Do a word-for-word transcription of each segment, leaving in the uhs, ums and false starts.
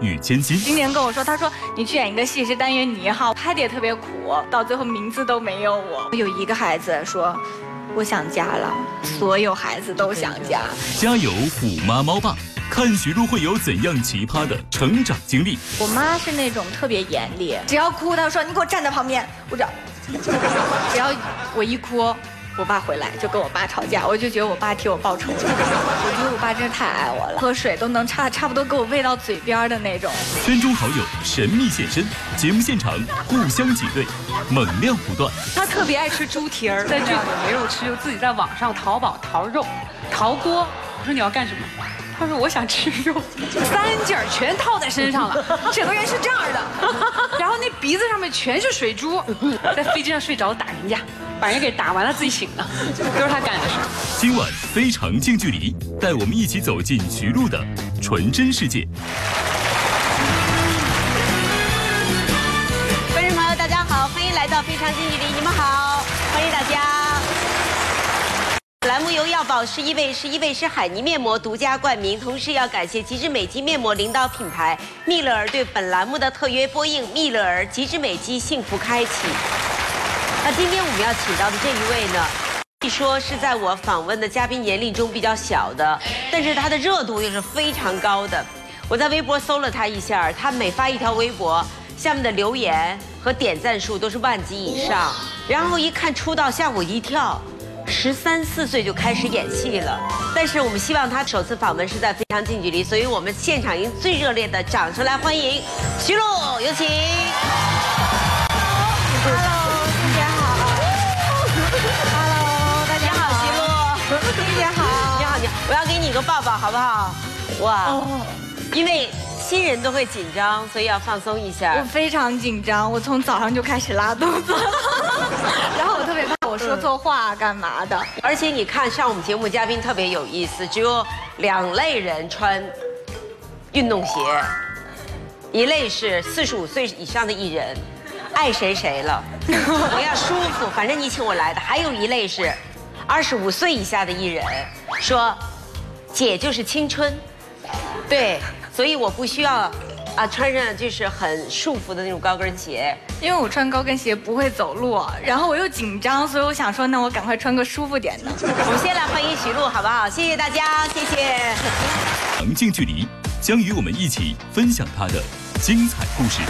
与艰辛。 今年跟我说，他说你去演一个戏是单元女一号，拍的也特别苦，到最后名字都没有我。有一个孩子说，我想家了，所有孩子都想家。 家有虎妈猫爸，看徐璐会有怎样奇葩的成长经历。 我妈是那种特别严厉，只要哭，她说你给我站在旁边，我只要只要我一哭。我爸回来就跟我爸吵架，我就觉得我爸替我报仇了。我觉得我爸真是太爱我了，喝水都能差差不多给我喂到嘴边的那种。 圈中好友神秘现身，节目现场互相挤兑，猛料不断。 他特别爱吃猪蹄儿，在剧组没肉吃，就自己在网上淘宝淘肉、淘锅。我说你要干什么？他说我想吃肉，三件全套在身上了。整个人是这样的，然后那鼻子上面全是水珠，在飞机上睡着打人家。把人给打完了，自己醒了，都是他干的事。 今晚非常近距离，带我们一起走进徐璐的纯真世界。 观众朋友，大家好，欢迎来到非常近距离，你们好，欢迎大家。栏目由药宝适伊贝诗伊贝诗海泥面膜独家冠名，同时要感谢极致美肌面膜领导品牌蜜乐儿对本栏目的特约播映。蜜乐儿极致美肌幸福开启。那今天我们要请到的这一位呢，据说是在我访问的嘉宾年龄中比较小的，但是他的热度又是非常高的。我在微博搜了他一下，他每发一条微博，下面的留言和点赞数都是万级以上。然后一看出道，吓我一跳，十三四岁就开始演戏了。但是我们希望他首次访问是在非常近距离，所以我们现场用最热烈的掌声来欢迎徐璐，有请。Hello。Hello， 大家好，徐璐，大家好，你好，你好，我要给你一个抱抱，好不好？哇，哦、因为新人都会紧张，所以要放松一下。 我非常紧张，我从早上就开始拉肚子，然后我特别怕我说错话干嘛的。 而且你看上我们节目嘉宾特别有意思，只有两类人穿运动鞋，一类是四十五岁以上的艺人。爱谁谁了，我要舒服，反正你请我来的。还有一类是二十五岁以下的艺人，说姐就是青春，对，所以我不需要啊穿上就是很束缚的那种高跟鞋， 因为我穿高跟鞋不会走路，然后我又紧张，所以我想说，那我赶快穿个舒服点的。 我们先来欢迎徐璐，好不好？谢谢大家，谢谢。 长近距离将与我们一起分享他的精彩故事。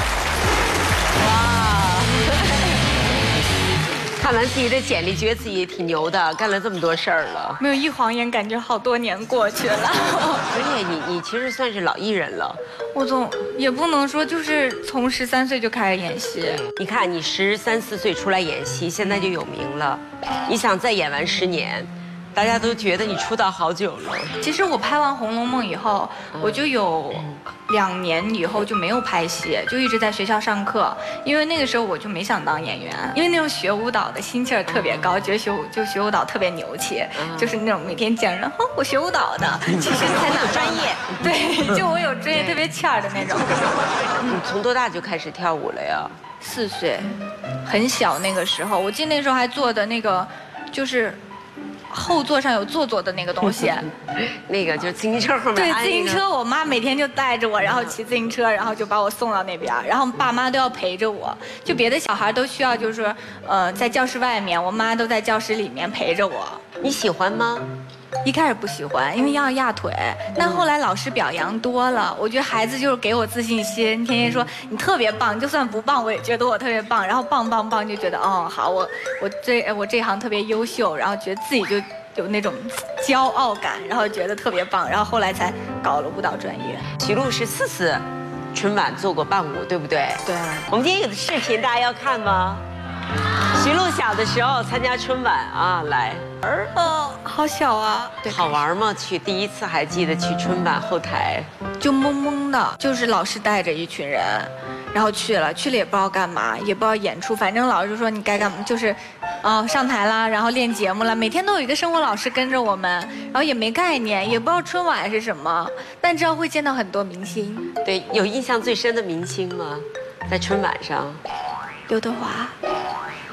看完自己的简历，觉得自己挺牛的，干了这么多事儿了。 没有一晃眼，感觉好多年过去了。 而且你你其实算是老艺人了。 我从也不能说，就是从十三岁就开始演戏。 你看你十三四岁出来演戏，现在就有名了。你想再演完十年，大家都觉得你出道好久了。 其实我拍完《红楼梦》以后，我就有两年以后就没有拍戏，就一直在学校上课。因为那个时候我就没想当演员，因为那种学舞蹈的心气儿特别高，觉得学舞就学舞蹈特别牛气，就是那种每天讲人，哦，我学舞蹈的，其实才有专业。对，就我有专业特别欠儿的那种。 你从多大就开始跳舞了呀？ 四岁，很小那个时候，我记得那时候还坐的那个，就是后座上有座座的那个东西， 那个就是自行车后面。 对，自行车，我妈每天就带着我，然后骑自行车，然后就把我送到那边，然后爸妈都要陪着我。就别的小孩都需要，就是呃，在教室外面，我妈都在教室里面陪着我。 你喜欢吗？ 一开始不喜欢，因为要压腿，但后来老师表扬多了，我觉得孩子就是给我自信心，天天说你特别棒，就算不棒我也觉得我特别棒，然后棒棒棒就觉得哦好，我我这我这行特别优秀，然后觉得自己就有那种骄傲感，然后觉得特别棒，然后后来才搞了舞蹈专业。 徐璐是四次春晚做过伴舞，对不对？ 对。 我们今天有的视频大家要看吗？徐璐小的时候参加春晚啊，来。 哦，好小啊！对， 好玩吗？去第一次还记得去春晚后台， 就懵懵的，就是老师带着一群人，然后去了，去了也不知道干嘛，也不知道演出，反正老师就说你该干嘛，就是，哦、呃、上台啦，然后练节目了，每天都有一个生活老师跟着我们，然后也没概念，也不知道春晚是什么，但知道会见到很多明星。 对，有印象最深的明星吗？在春晚上， 刘德华。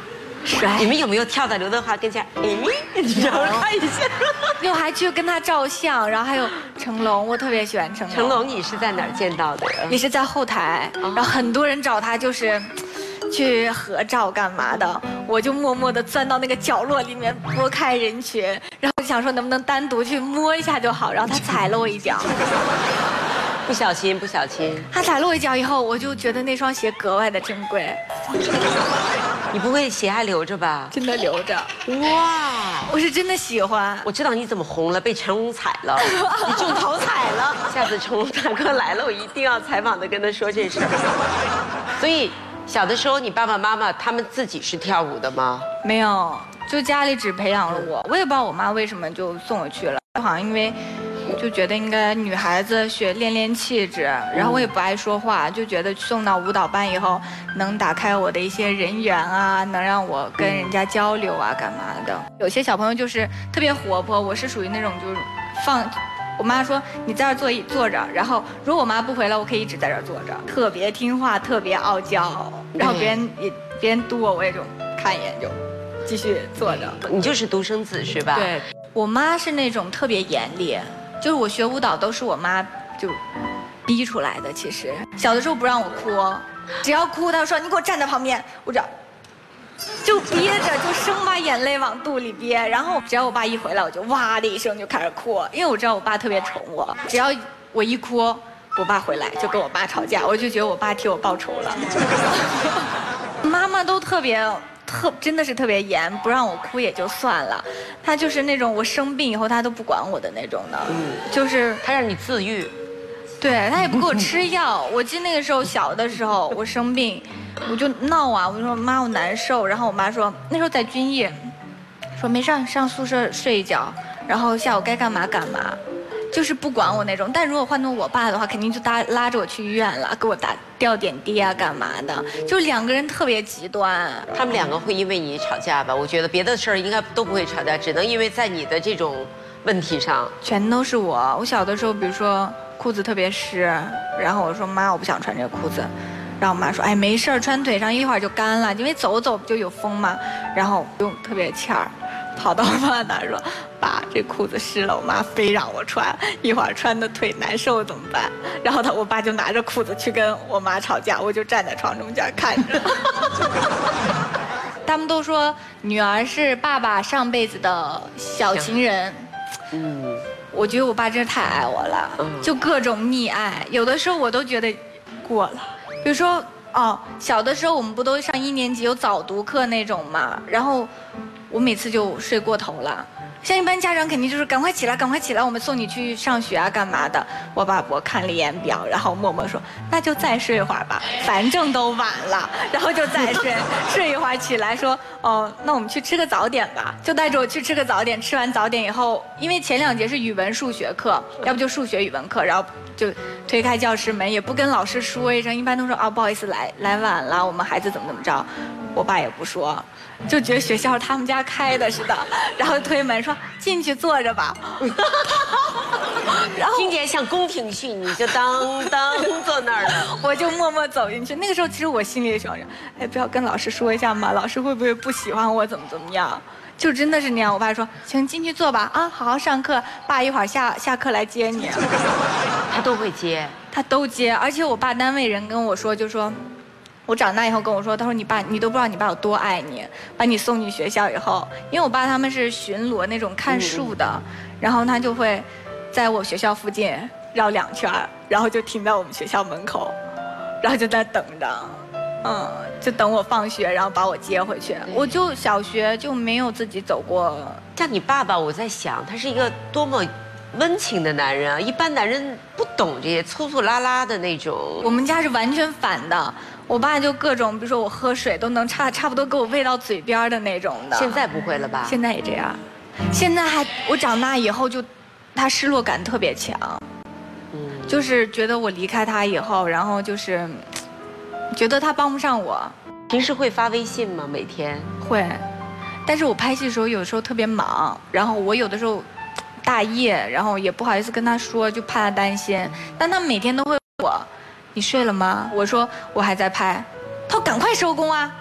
帅。 你们有没有跳到刘德华跟前？哎，你让我看一下。 又还去跟他照相，然后还有成龙，我特别喜欢成龙。 成龙，你是在哪儿见到的？ 也是在后台，然后很多人找他就是去合照干嘛的，我就默默地钻到那个角落里面拨开人群，然后想说能不能单独去摸一下就好，然后他踩了我一脚。 不小心，不小心。 他踩了我一脚以后，我就觉得那双鞋格外的珍贵。 你不会鞋还留着吧？ 真的留着。 哇， 我是真的喜欢。 我知道你怎么红了，被成龙踩了，你中头彩了。下次成龙大哥来了，我一定要采访的跟他说这事儿。所以小的时候，你爸爸妈妈他们自己是跳舞的吗？ 没有，就家里只培养了我。我也不知道我妈为什么就送我去了，好像因为。就觉得应该女孩子学练练气质，然后我也不爱说话，就觉得送到舞蹈班以后能打开我的一些人缘啊，能让我跟人家交流啊，干嘛的。有些小朋友就是特别活泼，我是属于那种就是放，我妈说你在这儿坐一坐着，然后如果我妈不回来，我可以一直在这儿坐着，特别听话，特别傲娇，然后别人也别人嘟我，我也就看一眼就继续坐着。 你就是独生子是吧？ 对，我妈是那种特别严厉。就是我学舞蹈都是我妈就逼出来的。其实小的时候不让我哭，只要哭她说你给我站在旁边，我这就憋着，就生把眼泪往肚里憋。然后只要我爸一回来，我就哇的一声就开始哭，因为我知道我爸特别宠我。只要我一哭，我爸回来就跟我爸吵架，我就觉得我爸替我报仇了。妈妈都特别。特真的是特别严，不让我哭也就算了，他就是那种我生病以后他都不管我的那种的，嗯，就是他让你自愈， 对他也不给我吃药。我记得那个时候小的时候我生病，我就闹啊，我就说妈我难受，然后我妈说那时候在军艺，说没事上宿舍睡一觉，然后下午该干嘛干嘛。就是不管我那种，但如果换成我爸的话，肯定就搭拉着我去医院了，给我打吊点滴啊，干嘛的？就两个人特别极端。 他们两个会因为你吵架吧？我觉得别的事儿应该都不会吵架，只能因为在你的这种问题上， 全都是我。我小的时候，比如说裤子特别湿，然后我说妈，我不想穿这个裤子，然后我妈说哎没事儿，穿腿上一会儿就干了，因为走走不就有风嘛，然后就特别欠儿。跑到我妈那说：“爸，这裤子湿了。”我妈非让我穿，一会儿穿的腿难受怎么办？然后他我爸就拿着裤子去跟我妈吵架，我就站在床中间看着。他们都说女儿是爸爸上辈子的小情人。嗯，我觉得我爸真是太爱我了，就各种溺爱，有的时候我都觉得过了。比如说哦，小的时候我们不都上一年级有早读课那种嘛，然后。我每次就睡过头了，像一般家长肯定就是赶快起来，赶快起来，我们送你去上学啊，干嘛的？我爸我看了一眼表，然后默默说，那就再睡一会儿吧，反正都晚了，然后就再睡，睡一会儿起来说，哦，那我们去吃个早点吧，就带着我去吃个早点。吃完早点以后，因为前两节是语文、数学课，要不就数学、语文课，然后就推开教室门，也不跟老师说一声，一般都说啊不好意思来来晚了，我们孩子怎么怎么着，我爸也不说。就觉得学校是他们家开的似的，然后推门说进去坐着吧， 然后听起来像宫廷剧，你就当当坐那儿了， 我就默默走进去。那个时候其实我心里想着，哎，不要跟老师说一下嘛，老师会不会不喜欢我，怎么怎么样？就真的是那样。我爸说，行，进去坐吧，啊，好好上课，爸一会儿下下课来接你。 他都会接， 他都接，而且我爸单位人跟我说，就说。我长大以后跟我说，他说你爸你都不知道你爸有多爱你，把你送去学校以后，因为我爸他们是巡逻那种看树的，然后他就会在我学校附近绕两圈，然后就停在我们学校门口，然后就在等着，嗯，就等我放学，然后把我接回去。我就小学就没有自己走过。 像你爸爸，我在想他是一个多么温情的男人啊！一般男人不懂这些粗粗拉拉的那种。 我们家是完全反的。我爸就各种，比如说我喝水都能差差不多给我喂到嘴边的那种的。 现在不会了吧？ 现在也这样，现在还我长大以后就，他失落感特别强，嗯，就是觉得我离开他以后，然后就是，觉得他帮不上我。 平时会发微信吗？每天会，但是我拍戏的时候有的时候特别忙，然后我有的时候大夜，然后也不好意思跟他说，就怕他担心。但他每天都会问我。你睡了吗？我说我还在拍，他说赶快收工啊！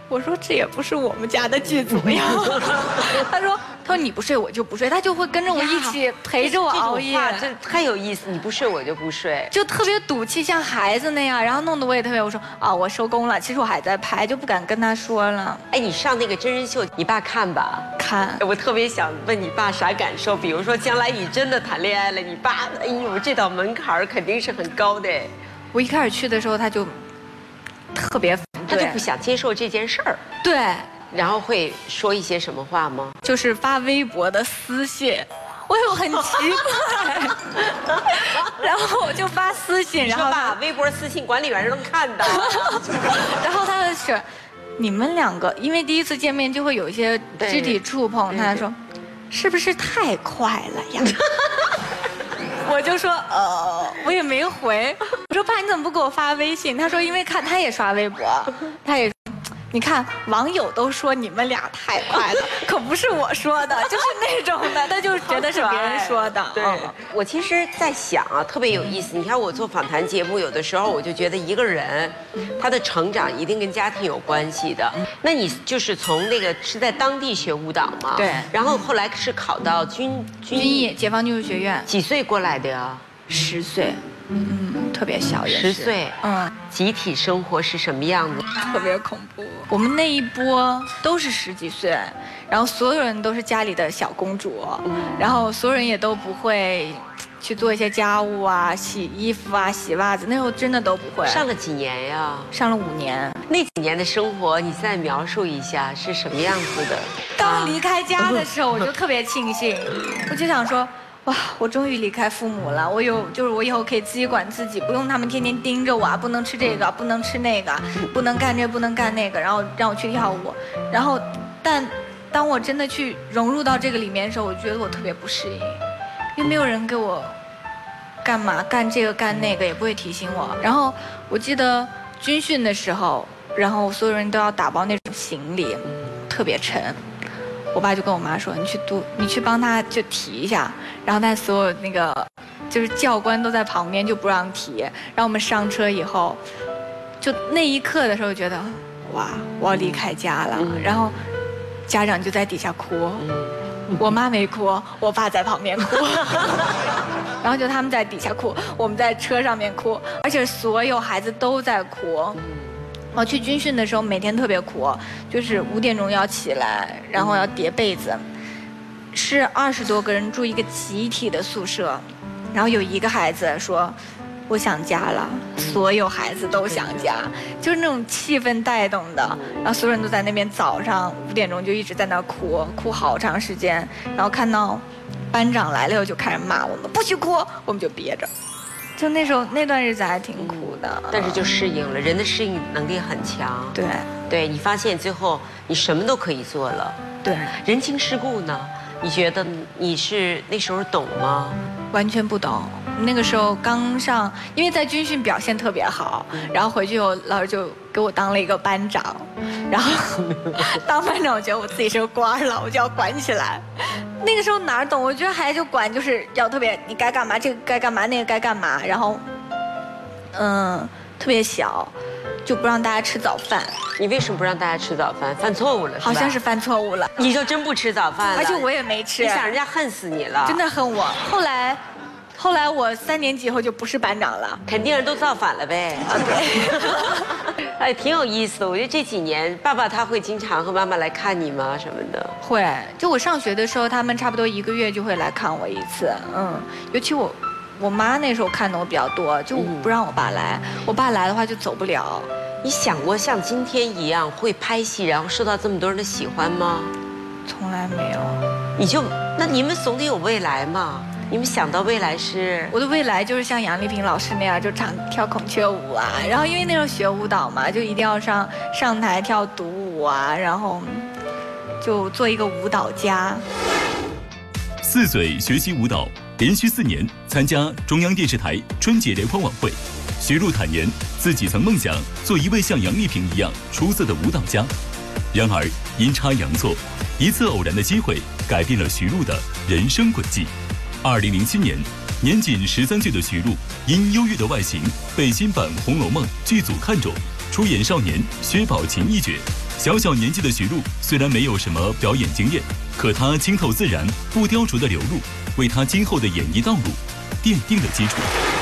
我说这也不是我们家的剧组呀。他说他说你不睡我就不睡，他就会跟着我一起陪着我熬夜， 这太有意思。你不睡我就不睡， 就特别赌气，像孩子那样，然后弄得我也特别，我说啊我收工了，其实我还在拍，就不敢跟他说了。 哎，你上那个真人秀，你爸看吧？ 看。 我特别想问你爸啥感受，比如说将来你真的谈恋爱了，你爸，哎呦，这道门槛肯定是很高的。 我一开始去的时候，他就特别， 他就不想接受这件事儿。 对。 然后会说一些什么话吗？ 就是发微博的私信，我又很奇怪，然后我就发私信，然后把微博私信管理员能看到， 然后他是，你们两个因为第一次见面就会有一些肢体触碰，他说，是不是太快了呀？我就说呃，我也没回，我说爸你怎么不给我发微信？他说因为看他也刷微博，他也。你看，网友都说你们俩太快了，可不是我说的，就是那种的，他就觉得是别人说的。 对，我其实在想啊，特别有意思。你看我做访谈节目，有的时候我就觉得一个人，他的成长一定跟家庭有关系的。那你就是从那个是在当地学舞蹈吗？ 对。 然后后来是考到军军艺解放艺术学院。 几岁过来的呀？ 十岁。嗯，特别小也是。十岁。嗯。集体生活是什么样子？ 特别恐怖。我们那一波都是十几岁，然后所有人都是家里的小公主，嗯、然后所有人也都不会去做一些家务啊、洗衣服啊、洗袜子，那时候真的都不会。 上了几年呀？ 上了五年。 那几年的生活，你再描述一下是什么样子的？ 刚离开家的时候，我就特别庆幸，我就想说。哇，我终于离开父母了，我有就是我以后可以自己管自己，不用他们天天盯着我啊，不能吃这个，不能吃那个，不能干这不能干那个，然后让我去跳舞，然后，但当我真的去融入到这个里面的时候，我觉得我特别不适应，因为没有人给我干嘛干这个干那个，也不会提醒我。然后我记得军训的时候，然后所有人都要打包那种行李，特别沉。我爸就跟我妈说：“你去督，你去帮他就提一下。”然后但所有那个就是教官都在旁边，就不让提。然后我们上车以后，就那一刻的时候觉得，哇，我要离开家了。嗯、然后家长就在底下哭，嗯、我妈没哭，我爸在旁边哭。然后就他们在底下哭，我们在车上面哭，而且所有孩子都在哭。我去军训的时候，每天特别苦，就是五点钟要起来，然后要叠被子，是二十多个人住一个集体的宿舍，然后有一个孩子说：“我想家了。”所有孩子都想家，就是那种气氛带动的。然后所有人都在那边，早上五点钟就一直在那儿哭，哭好长时间。然后看到班长来了，就开始骂我们，不许哭，我们就憋着。就那时候那段日子还挺苦的， 但是就适应了，人的适应能力很强。 对， 对你发现最后你什么都可以做了。 对， 人情世故呢？你觉得你是那时候懂吗？ 完全不懂。那个时候刚上，因为在军训表现特别好，然后回去后老师就给我当了一个班长，然后当班长我觉得我自己是个官了，我就要管起来。那个时候哪儿懂？我觉得孩子就管就是要特别，你该干嘛这个该干嘛那个该干嘛，然后，嗯，特别小，就不让大家吃早饭。 你为什么不让大家吃早饭？犯错误了是吧？ 好像是犯错误了。 你就真不吃早饭了？ 而且我也没吃。 你想人家恨死你了？ 真的恨我。后来。后来我三年级以后就不是班长了， 肯定是都造反了呗。啊对，哎，挺有意思的。我觉得这几年，爸爸他会经常和妈妈来看你吗？什么的？ 会。就我上学的时候，他们差不多一个月就会来看我一次。嗯，尤其我，我妈那时候看的我比较多，就不让我爸来。嗯、我爸来的话就走不了。 你想过像今天一样会拍戏，然后受到这么多人的喜欢吗？ 从来没有。 你就那你们总得有未来嘛？你们想到未来是？ 我的未来就是像杨丽萍老师那样，就唱跳孔雀舞啊。然后因为那时候学舞蹈嘛，就一定要上上台跳独舞啊，然后就做一个舞蹈家。 四岁学习舞蹈，连续四年参加中央电视台春节联欢晚会。徐璐坦言，自己曾梦想做一位像杨丽萍一样出色的舞蹈家，然而阴差阳错，一次偶然的机会改变了徐璐的人生轨迹。二零零七年，年仅十三岁的徐璐因优越的外形被新版《红楼梦》剧组看中，出演少年薛宝琴一角， 小小年纪的徐璐虽然没有什么表演经验，可她清透自然、不雕琢的流露，为她今后的演艺道路奠定了基础。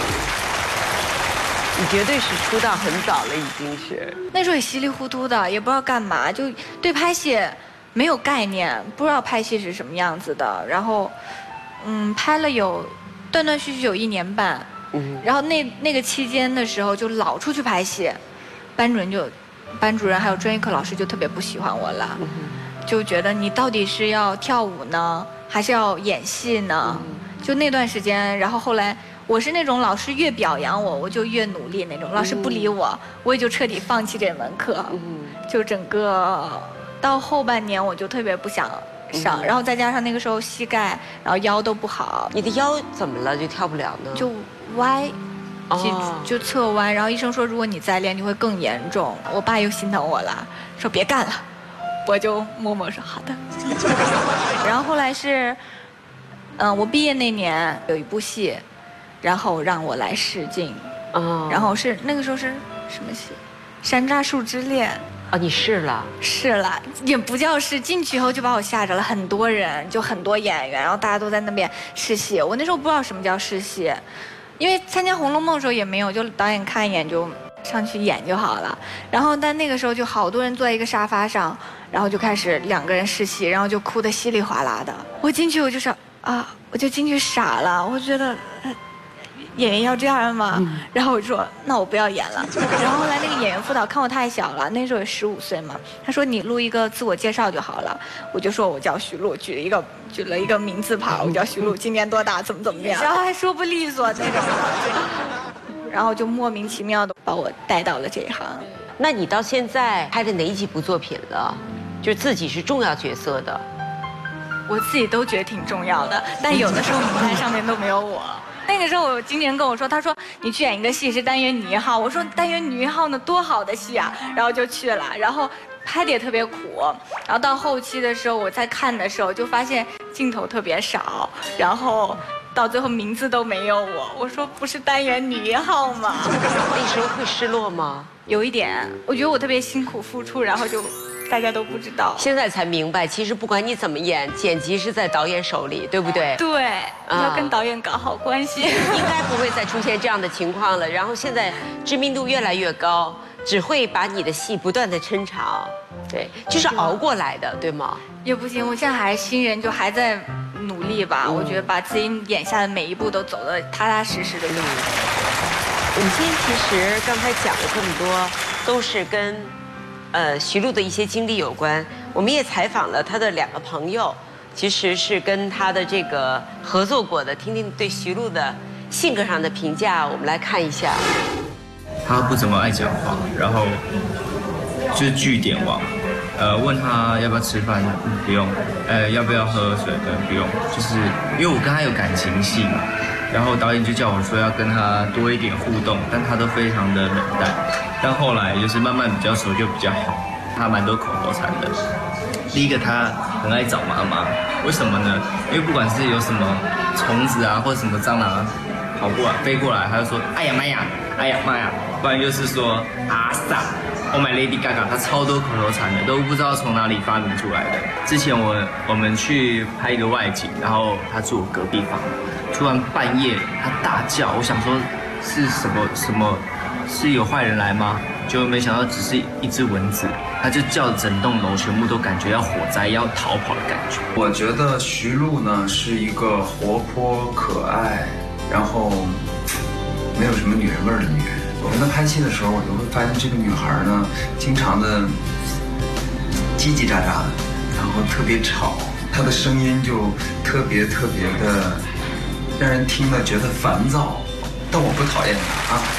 你绝对是出道很早了，已经是。 那时候也稀里糊涂的，也不知道干嘛，就对拍戏没有概念，不知道拍戏是什么样子的。然后，嗯，拍了有断断续续有一年半。嗯。然后那那个期间的时候，就老出去拍戏，班主任就。班主任还有专业课老师就特别不喜欢我了，嗯、就觉得你到底是要跳舞呢，还是要演戏呢？嗯、就那段时间，然后后来我是那种老师越表扬我，我就越努力那种。老师不理我，嗯、我也就彻底放弃这门课。嗯、就整个到后半年，我就特别不想上，嗯、然后再加上那个时候膝盖，然后腰都不好。 你的腰怎么了？就跳不了呢？ 就歪。就就侧弯，然后医生说，如果你再练，你会更严重。我爸又心疼我了，说别干了，我就默默说好的。然后后来是，嗯、呃，我毕业那年有一部戏，然后让我来试镜，哦，然后是那个时候是什么戏？《山楂树之恋》。 啊，你试了？ 试了，也不叫试。进去以后就把我吓着了，很多人，就很多演员，然后大家都在那边试戏。我那时候不知道什么叫试戏。因为参加《红楼梦》的时候也没有，就导演看一眼就上去演就好了。然后但那个时候就好多人坐在一个沙发上，然后就开始两个人试戏，然后就哭得稀里哗啦的。我进去我就是啊，我就进去傻了，我觉得。呃演员要这样吗？嗯、然后我说那我不要演了。然后后来那个演员副导看我太小了，那时候也十五岁嘛，他说你录一个自我介绍就好了。我就说我叫徐璐，举了一个举了一个名字牌，我叫徐璐，今年多大，怎么怎么样，然后还说不利索那种的，然后就莫名其妙的把我带到了这一行。 那你到现在拍的哪几部作品了？就自己是重要角色的？ 我自己都觉得挺重要的，但有的时候名单上面都没有我。那个时候我经纪人跟我说，他说你去演一个戏是单元女一号，我说单元女一号呢多好的戏啊，然后就去了，然后拍的也特别苦，然后到后期的时候我在看的时候就发现镜头特别少，然后到最后名字都没有我，我说不是单元女一号吗？ 那时候会失落吗？ 有一点，我觉得我特别辛苦付出，然后就。大家都不知道， 现在才明白，其实不管你怎么演，剪辑是在导演手里，对不对？ 对，嗯、要跟导演搞好关系。 应该不会再出现这样的情况了。然后现在知名度越来越高，只会把你的戏不断的抻长，对，就是熬过来的，对吗？ 也不行，我现在还是新人，就还在努力吧。嗯、我觉得把自己演下的每一步都走得踏踏实实的路。 我们今天其实刚才讲了这么多，都是跟。呃，徐璐的一些经历有关，我们也采访了他的两个朋友，其实是跟他的这个合作过的，听听对徐璐的性格上的评价。我们来看一下， 他不怎么爱讲话，然后就是句点王，呃，问他要不要吃饭，嗯，不用，呃，要不要喝水，嗯，不用，就是因为我跟他有感情戏嘛。然后导演就叫我说要跟他多一点互动，但他都非常的冷淡。但后来就是慢慢比较熟就比较好，他蛮多口头禅的。第一个他很爱找妈妈，为什么呢？因为不管是有什么虫子啊或者什么蟑螂跑过来飞过来，他就说哎呀妈呀，哎呀妈呀，不然就是说阿萨。Oh my Lady Gaga， 他超多口头禅的，都不知道从哪里发明出来的。之前我我们去拍一个外景，然后他住我隔壁房，突然半夜他大叫，我想说是什么什么，是有坏人来吗？结果没想到只是一只蚊子，他就叫整栋楼全部都感觉要火灾要逃跑的感觉。 我觉得徐璐呢是一个活泼可爱，然后没有什么女人味的女人。我跟她拍戏的时候，我就会发现这个女孩呢，经常的叽叽喳喳的，然后特别吵，她的声音就特别特别的让人听了觉得烦躁，但我不讨厌她啊。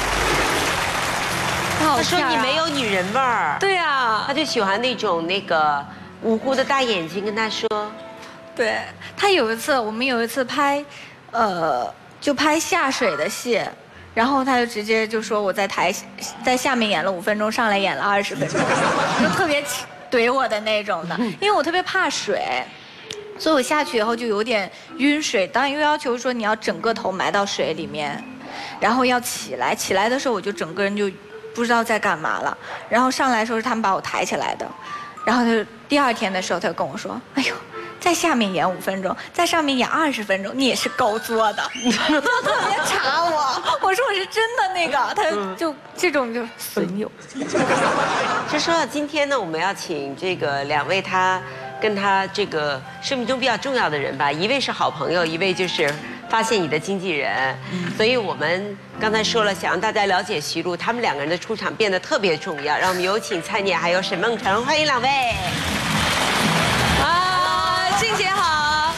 他说你没有女人味儿。 对啊， 他就喜欢那种那个无辜的大眼睛，跟他说。 对，他有一次，我们有一次拍，呃，就拍下水的戏。然后他就直接就说我在台在下面演了五分钟，上来演了二十分钟，就特别怼我的那种的，因为我特别怕水，所以我下去以后就有点晕水。导演又要求说你要整个头埋到水里面，然后要起来，起来的时候我就整个人就不知道在干嘛了。然后上来的时候是他们把我抬起来的， 然后他就第二天的时候，他就跟我说：“哎呦，在下面演五分钟，在上面演二十分钟，你也是够作的。”他特别查我，我说我是真的那个，他就这种就损友。 就说到今天呢，我们要请这个两位他跟他这个生命中比较重要的人吧，一位是好朋友，一位就是发现你的经纪人。所以我们刚才说了，想让大家了解徐璐，他们两个人的出场变得特别重要。让我们有请蔡念还有沈梦辰，欢迎两位。 啊，静姐好。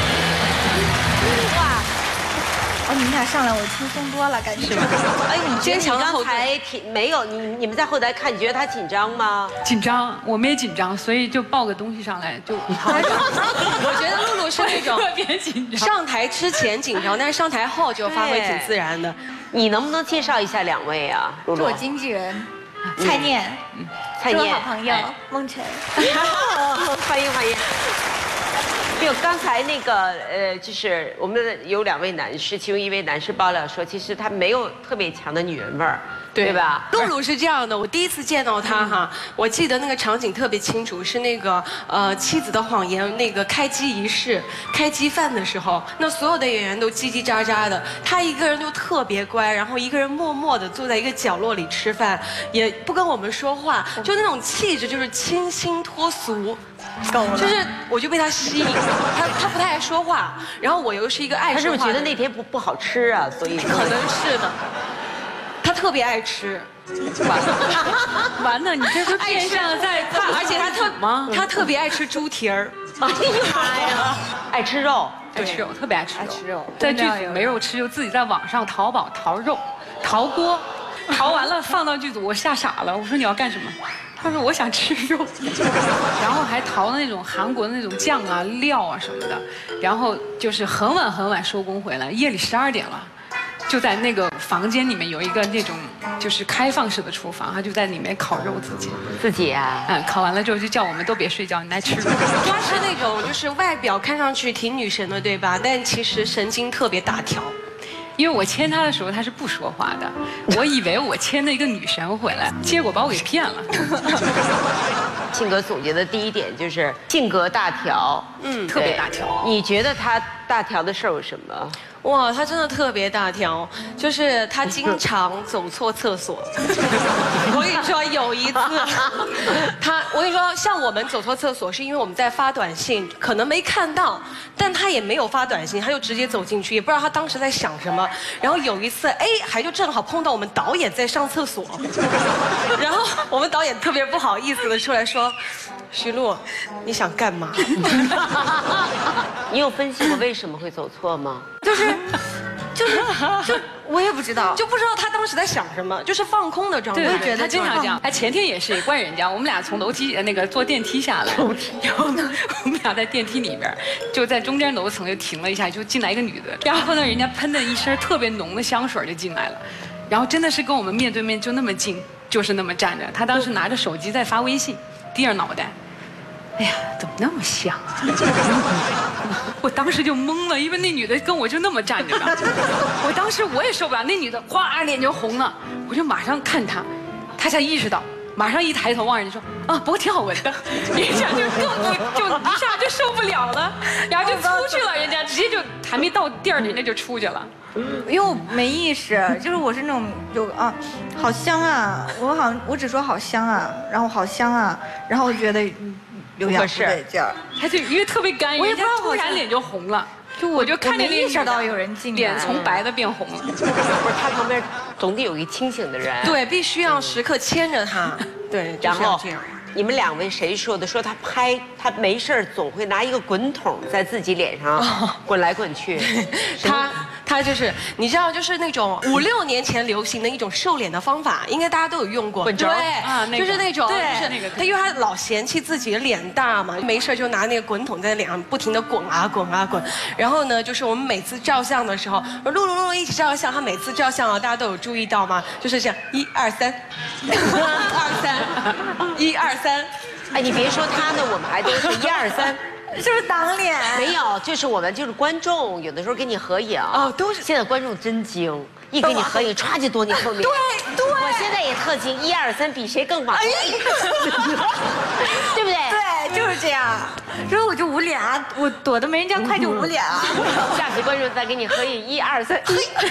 哇，哦，你们俩上来我轻松多了，感觉。 哎，你觉得你刚后才挺没有你你们在后台看，你觉得他紧张吗？ 紧张，我们也紧张，所以就抱个东西上来就。 我觉得露露是那种特别紧张， 上台之前紧张，但是上台后就发挥挺自然的。 你能不能介绍一下两位啊？露露， 是我经纪人蔡念， 蔡念， 是我好朋友梦辰。 欢迎欢迎。没有，刚才那个呃，就是我们有两位男士，其中一位男士爆料说，其实他没有特别强的女人味儿，对吧？ 露露是这样的，我第一次见到她哈，我记得那个场景特别清楚，是那个呃《妻子的谎言》那个开机仪式、开机饭的时候，那所有的演员都叽叽喳喳的，她一个人就特别乖，然后一个人默默的坐在一个角落里吃饭，也不跟我们说话，就那种气质就是清新脱俗。 够了， 就是我就被他吸引，他他不太爱说话，然后我又是一个爱说话的人。 他是不是觉得那天不不好吃啊？所以可能是的。他特别爱吃， 完了，完了，你这不变相在他，而且他特吗？ 他特别爱吃猪蹄儿。 哎呀妈呀，爱吃肉， 爱吃肉，特别爱吃肉。 爱吃肉， 在剧组没肉吃，就自己在网上淘宝淘肉，淘锅，淘完了放到剧组，我吓傻了。我说你要干什么？他说我想吃肉，然后还淘那种韩国的那种酱啊、料啊什么的，然后就是很晚很晚收工回来，夜里十二点了，就在那个房间里面有一个那种就是开放式的厨房，他就在里面烤肉自己， 自己啊， 嗯，烤完了之后就叫我们都别睡觉，你来吃肉。 他是那种就是外表看上去挺女神的，对吧？但其实神经特别大条。 因为我牵他的时候他是不说话的，我以为我牵了一个女神回来，结果把我给骗了。 性格总结的第一点就是性格大条， 嗯，特别大条。 你觉得他大条的事儿有什么？ 哇，他真的特别大条，就是他经常走错厕所。我跟你说，有一次，他我跟你说，像我们走错厕所，是因为我们在发短信，可能没看到，但他也没有发短信，他就直接走进去，也不知道他当时在想什么。然后有一次，哎，还就正好碰到我们导演在上厕所，然后我们导演特别不好意思的出来说。徐璐，你想干嘛？ 你有分析过为什么会走错吗？ 就是，就是就我也不知道， 就不知道他当时在想什么，就是放空的状态。 对，觉得他经常这样。他前天也是怪人家，我们俩从楼梯那个坐电梯下来，然后呢，我们俩在电梯里边，就在中间楼层就停了一下，就进来一个女的，然后呢，人家喷的一身特别浓的香水就进来了，然后真的是跟我们面对面就那么近，就是那么站着。他当时拿着手机在发微信，低着脑袋。哎呀，怎么那么像啊？我当时就懵了，因为那女的跟我就那么站着呢。我当时我也受不了，那女的哗脸就红了，我就马上看她，她才意识到，马上一抬头望人家说啊，不过挺好闻的，人家就更不就一下就受不了了，然后就出去了，人家直接就还没到地儿，人家就出去了。 因为我没意识，就是我是那种有啊，好香啊，我好像我只说好香啊，然后好香啊，然后我觉得。有点不对劲儿， 他就因为特别干， 我也不知道， 突然脸就红了， 就我就看见意识到有人进来， 脸从白的变红了。不是他旁边总得有一清醒的人， 对，必须要时刻牵着他，对， 然后你们两位谁说的？说他拍他没事总会拿一个滚筒在自己脸上滚来滚去， 他。他就是，你知道，就是那种五六年前流行的一种瘦脸的方法，应该大家都有用过。 滚轴啊， 就是那种， 对， 就是那个。他因为他老嫌弃自己的脸大嘛，没事就拿那个滚筒在脸上不停的滚啊滚啊滚。然后呢，就是我们每次照相的时候，露露露露一起照相，他每次照相啊，大家都有注意到吗？就是这样，一二三，二三，一二三。 哎，你别说他呢，我们还都是一二三。 是不是挡脸？ 没有，就是我们就是观众，有的时候跟你合影哦，都是现在观众真精，一跟你合影，歘就躲你后面。 对对， 我现在也特精，一二三，比谁更往后，对不对？ 对，就是这样。之后我就捂脸啊，我躲得没人家快就捂脸啊。 下次观众再跟你合影，一二三。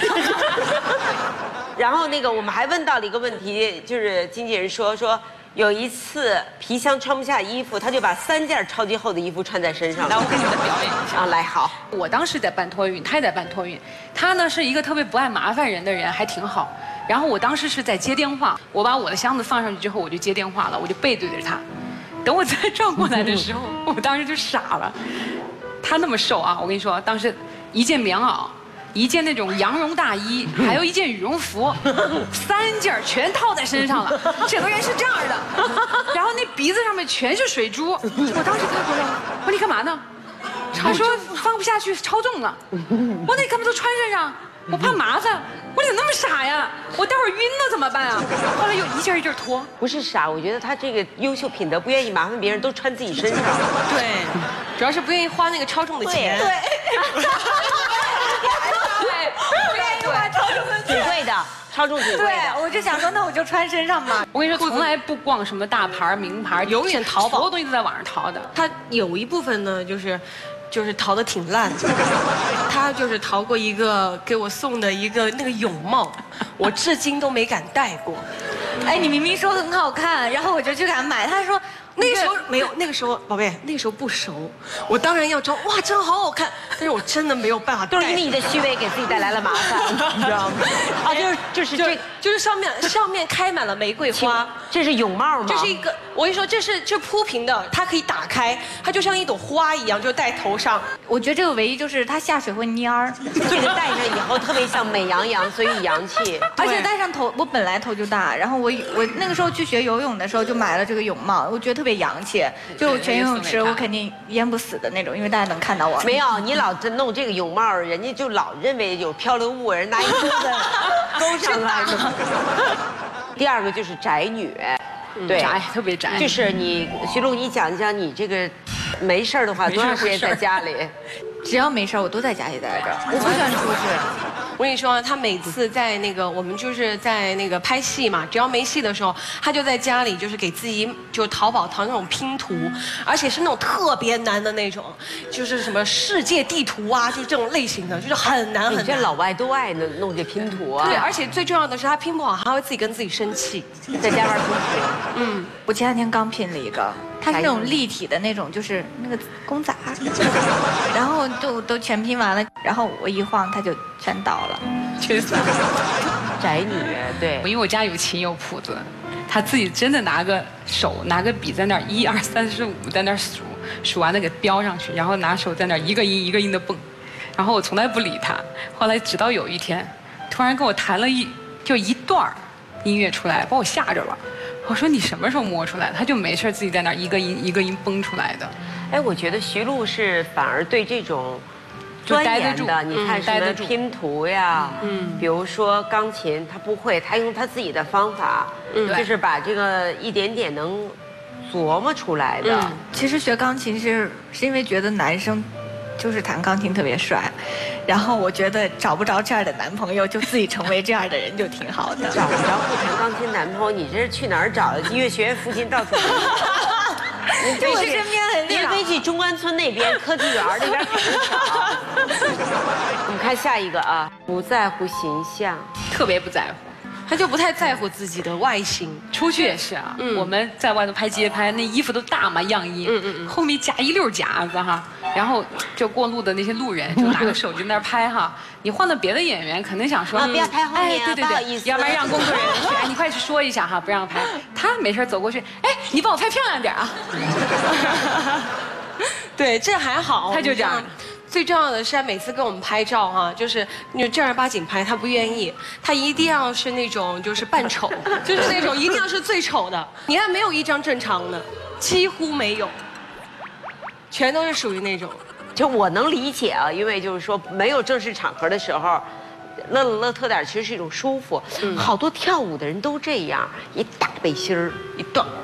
然后那个我们还问到了一个问题，就是经纪人说说。有一次皮箱穿不下衣服，他就把三件超级厚的衣服穿在身上。 来，我给你们表演一下啊，来好。 我当时在办托运，他也在办托运。他呢是一个特别不爱麻烦人的人，还挺好。然后我当时是在接电话，我把我的箱子放上去之后，我就接电话了，我就背对着他。等我再转过来的时候，我当时就傻了。他那么瘦啊，我跟你说，当时一件棉袄。一件那种羊绒大衣，还有一件羽绒服，三件全套在身上了。整个人是这样的，然后那鼻子上面全是水珠。我当时看回来，我说你干嘛呢？他说放不下去，超重了。我说那你干嘛都穿身上？我怕麻烦。我说你怎么那么傻呀？我待会儿晕了怎么办啊？后来又一件一件脱。 不是傻，我觉得他这个优秀品德，不愿意麻烦别人，都穿自己身上。 对，主要是不愿意花那个超重的钱。 对。 不愿意花超重的挺贵的，超重挺贵的。 对，我就想说，那我就穿身上嘛。 我跟你说，从来不逛什么大牌、名牌， 永远淘宝， 所有东西都在网上淘的。 他有一部分呢，就是就是淘的挺烂的。他就是淘过一个给我送的一个那个泳帽，我至今都没敢戴过。 哎，你明明说很好看，然后我就去给他买，他说。 那个时候没有，那个时候宝贝，那个时候不熟，我当然要装哇，真的好好看，但是我真的没有办法， 都是因为你的虚伪给自己带来了麻烦，你知道吗？啊，就是就是这， 就是上面上面开满了玫瑰花， 这是泳帽吗？ 这是一个，我跟你说，这是这铺平的，它可以打开，它就像一朵花一样，就戴头上。 我觉得这个唯一就是它下水会蔫儿， 这个戴上以后特别像美羊羊，所以洋气。 而且戴上头，我本来头就大，然后我我那个时候去学游泳的时候就买了这个泳帽，我觉得特别洋气。就全游泳池，我肯定淹不死的那种，因为大家能看到我。 没有，你老弄这个泳帽，人家就老认为有漂流物，人拿一钩子勾上来。第二个就是宅女，对， 宅特别宅。 就是你，徐璐，你讲一讲你这个没事的话，多长时间在家里？ 只要没事我都在家里待着，我不喜欢出去。 我跟你说，他每次在那个我们就是在那个拍戏嘛，只要没戏的时候，他就在家里就是给自己就淘宝淘那种拼图，而且是那种特别难的那种，就是什么世界地图啊，就这种类型的，就是很难很难。 你这老外都爱弄弄这拼图啊。 对，而且最重要的是他拼不好，他会自己跟自己生气， 在家玩拼图。 嗯，我前两天刚拼了一个。它是那种立体的那种，就是那个公仔，然后就都全拼完了，然后我一晃它就全倒了。 确实， 宅女对， 因为我家有琴有谱子，他自己真的拿个手拿个笔在那儿一二三四五在那儿数，数完了给标上去，然后拿手在那儿一个音一个音的蹦，然后我从来不理他，后来直到有一天，突然跟我弹了一就一段音乐出来，把我吓着了。我说你什么时候摸出来的？他就没事自己在那儿一个音一个音蹦出来的。 哎，我觉得徐璐是反而对这种钻研的，你看什么拼图呀，嗯，比如说钢琴，他不会，他用他自己的方法，嗯，就是把这个一点点能琢磨出来的。 嗯，其实学钢琴是是因为觉得男生就是弹钢琴特别帅。然后我觉得找不着这样的男朋友，就自己成为这样的人就挺好的。 找不着不弹钢琴男朋友，你这是去哪儿找的？音乐学院附近到处。 你这身边很您飞去中关村那边科技园那边很少。我们看下一个啊，不在乎形象， 特别不在乎。 他就不太在乎自己的外形， 出去也是啊。嗯，我们在外头拍街拍，那衣服都大嘛样衣，嗯嗯嗯，后面夹一溜夹子哈，然后就过路的那些路人就拿个手机在那儿拍哈。你换了别的演员，肯定想说啊，不要拍后面， 对对对，要不然让工作人员去，哎，你快去说一下哈，不让拍。他没事走过去，哎，你帮我拍漂亮点啊。 对，这还好， 他就这样。 最重要的是，他每次跟我们拍照哈，就是你正儿八经拍，他不愿意，他一定要是那种就是扮丑，就是那种一定要是最丑的。你看，没有一张正常的，几乎没有，全都是属于那种。 就我能理解啊，因为就是说没有正式场合的时候，乐乐乐特点其实是一种舒服。嗯，好多跳舞的人都这样，一大背心儿，一短裤，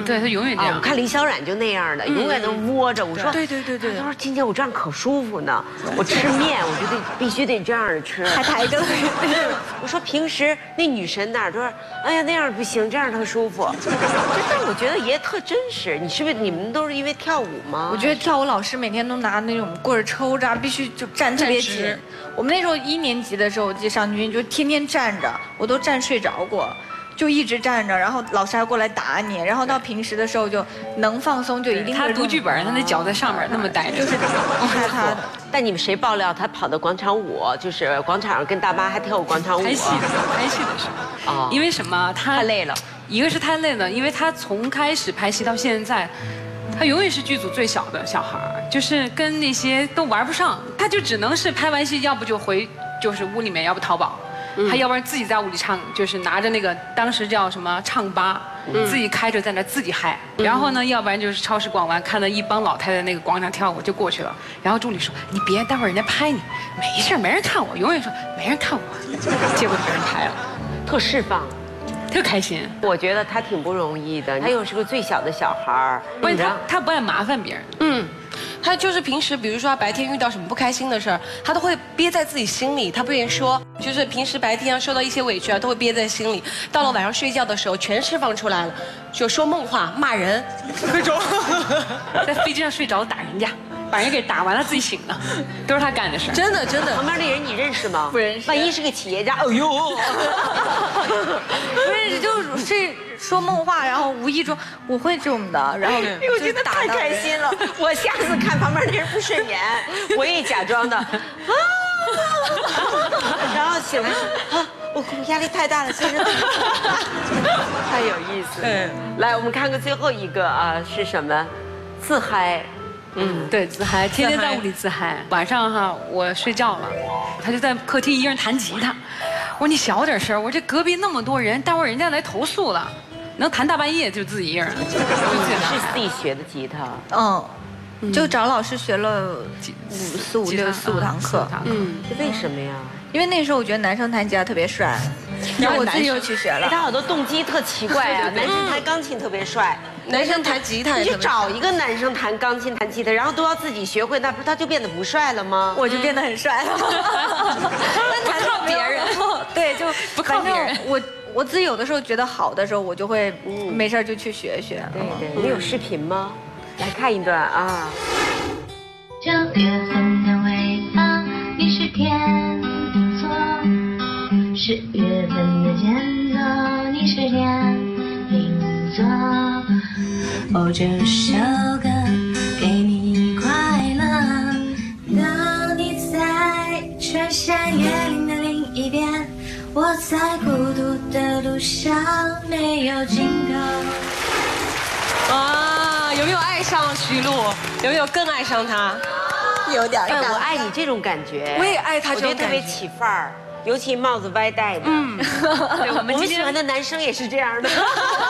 对他永远这样。 我看林小冉就那样的，永远都窝着。我说对对对对， 他说今天我这样可舒服呢，我吃面我就得必须得这样的吃， 还抬个腿。 我说平时那女神哪儿都说，哎呀那样不行，这样特舒服。但我觉得也特真实。你是不是你们都是因为跳舞吗？ 我觉得跳舞老师每天都拿那种棍儿抽着，必须就站特别紧。我们那时候一年级的时候，我记得上军就天天站着，我都站睡着过。就一直站着，然后老师还过来打你，然后到平时的时候就能放松就一定。 他读剧本，他那脚在上面那么待着， 就是害怕的。 但你们谁爆料他跑到广场舞，就是广场上跟大妈还跳舞广场舞？ 拍戏的时候，拍戏的时候。哦。因为什么？他太累了。 一个是太累了，因为他从开始拍戏到现在，他永远是剧组最小的小孩，就是跟那些都玩不上，他就只能是拍完戏，要不就回就是屋里面，要不淘宝。他要不然自己在屋里唱，就是拿着那个当时叫什么唱吧，自己开着在那自己嗨。然后呢，要不然就是超市逛完，看到一帮老太太那个广场跳舞就过去了。然后助理说：“你别，待会儿人家拍你，没事，没人看我。”永远说没人看我，结果被人拍了， 特释放， 特开心。 我觉得他挺不容易的，他又是个最小的小孩儿， 关键他他不爱麻烦别人。 嗯。他就是平时，比如说他白天遇到什么不开心的事儿，他都会憋在自己心里，他不愿意说。就是平时白天受到一些委屈啊，都会憋在心里。到了晚上睡觉的时候，全释放出来了，就说梦话、骂人那种。 在飞机上睡着了打人家，把人给打完了自己醒了，都是他干的事儿。 真的真的。 旁边那人你认识吗？ 不认识。 万一是个企业家，哎呦， 不认识就是说梦话，然后无意中我会这种的，然后我觉得太开心了。我下次看旁边那人不顺眼，我也假装的啊，然后醒来啊，我压力太大了，先生，太有意思。嗯，来我们看看最后一个啊是什么？自嗨。 嗯，对，自嗨，天天在屋里自嗨。晚上哈，我睡觉了，他就在客厅一个人弹吉他。我说你小点声，我这隔壁那么多人，待会儿人家来投诉了。能弹大半夜就自己一人， 是自己学的吉他， 嗯，就找老师学了五四五六四五堂课， 嗯，为什么呀？ 因为那时候我觉得男生弹吉他特别帅，然后我自己又去学了。 他好多动机特奇怪啊，男生弹钢琴特别帅， 男生弹吉他， 你去找一个男生弹钢琴、弹吉他，然后都要自己学会，那不是他就变得不帅了吗？ 我就变得很帅了。 那弹靠别人， 对，就不靠别人。 我。我自己有的时候觉得好的时候，我就会没事就去学学。 对对，你有视频吗？来看一段啊。 九月份的尾巴，你是天秤座；十月份的间奏，你是天秤座。哦，这首歌给你快乐。当你在穿山越岭的另一边。我在孤独的路上没有尽头。 啊，有没有爱上徐璐？有没有更爱上他？ 有点。 但我爱你这种感觉。 我也爱他这种感觉。 我觉得特别起范儿，尤其帽子歪戴的。嗯，我们我们喜欢的男生也是这样的。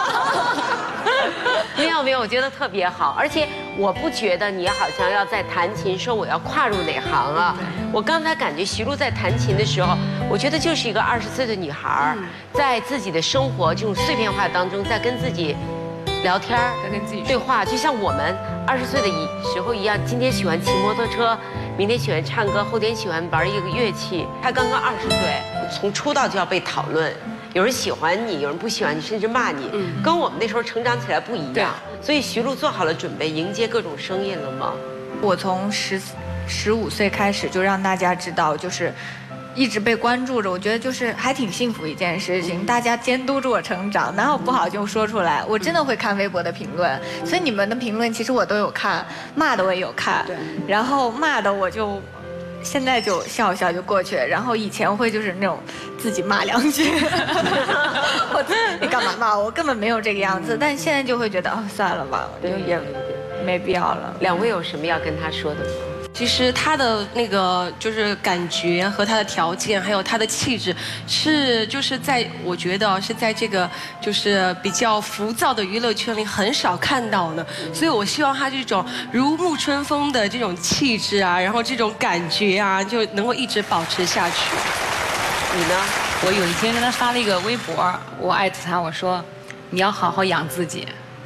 没有没有，我觉得特别好，而且我不觉得你好像要在弹琴说我要跨入哪行啊。我刚才感觉徐璐在弹琴的时候，我觉得就是一个二十岁的女孩，在自己的生活这种碎片化当中，在跟自己聊天儿， 在跟自己对话，就像我们二十岁的时候一样。今天喜欢骑摩托车，明天喜欢唱歌，后天喜欢玩一个乐器。她刚刚二十岁，从出道就要被讨论。有人喜欢你，有人不喜欢你，甚至骂你，嗯、跟我们那时候成长起来不一样。所以徐璐做好了准备迎接各种声音了吗？ 我从十十五岁开始就让大家知道，就是一直被关注着，我觉得就是还挺幸福一件事情。大家监督着我成长，哪有不好就说出来。我真的会看微博的评论，所以你们的评论其实我都有看，骂的我也有看，然后骂的我就。现在就笑笑就过去，然后以前会就是那种自己骂两句，我你干嘛骂我？我根本没有这个样子，但现在就会觉得哦，算了吧，就也没必要了。 两位有什么要跟他说的吗？ 其实他的那个就是感觉和他的条件，还有他的气质，是就是在我觉得是在这个就是比较浮躁的娱乐圈里很少看到的，所以我希望他这种如沐春风的这种气质啊，然后这种感觉啊，就能够一直保持下去。 你呢？ 我有一天跟他发了一个微博，我艾特他，我说你要好好养自己。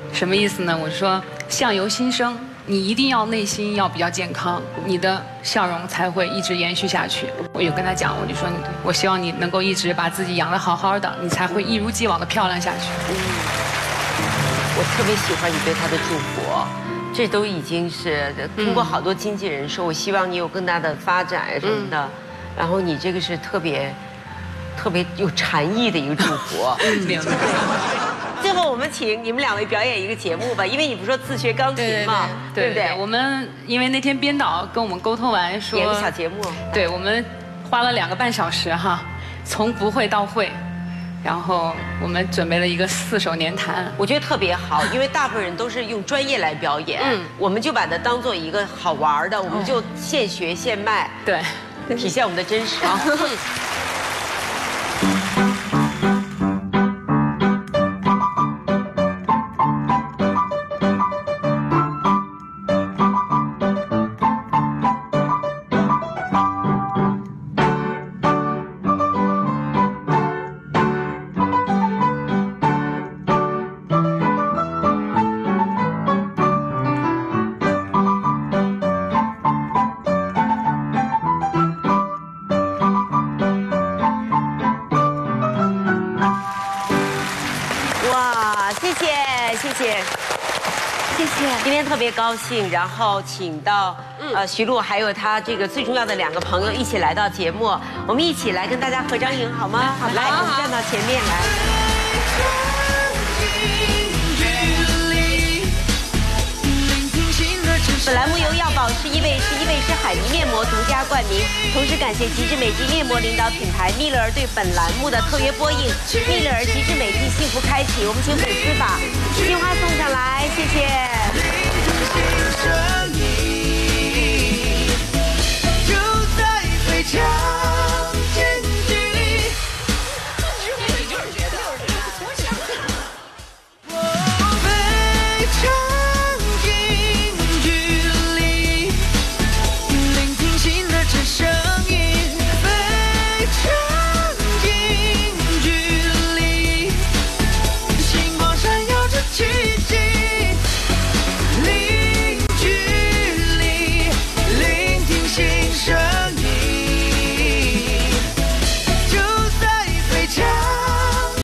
什么意思呢？我说相由心生，你一定要内心要比较健康，你的笑容才会一直延续下去。我有跟他讲，我就说，我希望你能够一直把自己养得好好的，你才会一如既往的漂亮下去。 嗯，我特别喜欢你对他的祝福，这都已经是听过好多经纪人说，我希望你有更大的发展什么的，然后你这个是特别特别有禅意的一个祝福。 明白。 最后我们请你们两位表演一个节目吧，因为你不是说自学钢琴嘛，对不对？ 我们因为那天编导跟我们沟通完说， 演个小节目。 对，我们花了两个半小时哈，从不会到会，然后我们准备了一个四手联弹， 我觉得特别好，因为大部分人都是用专业来表演，嗯，我们就把它当做一个好玩的，我们就现学现卖， 对， 体现我们的真实啊。今天特别高兴，然后请到呃徐璐还有他这个最重要的两个朋友一起来到节目，我们一起来跟大家合张影好吗？好，来，我们站到前面来。本栏目由药宝适伊贝诗伊贝诗海泥面膜独家冠名，同时感谢极致美肌面膜领导品牌蜜乐儿对本栏目的特约播映。蜜乐儿极致美肌幸福开启，我们请粉丝把鲜花送上来，谢谢。